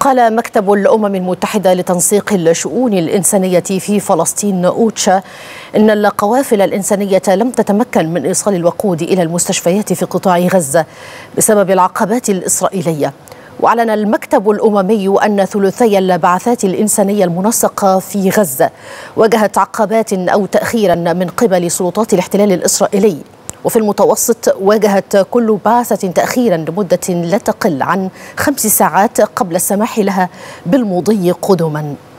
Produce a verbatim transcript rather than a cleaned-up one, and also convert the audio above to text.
قال مكتب الأمم المتحدة لتنسيق الشؤون الإنسانية في فلسطين أوتشا إن القوافل الإنسانية لم تتمكن من إيصال الوقود إلى المستشفيات في قطاع غزة بسبب العقبات الإسرائيلية. وأعلن المكتب الأممي أن ثلثي البعثات الإنسانية المنسقة في غزة واجهت عقبات أو تأخيرا من قبل سلطات الاحتلال الإسرائيلي، وفي المتوسط واجهت كل بعثة تأخيرا لمدة لا تقل عن خمس ساعات قبل السماح لها بالمضي قدما.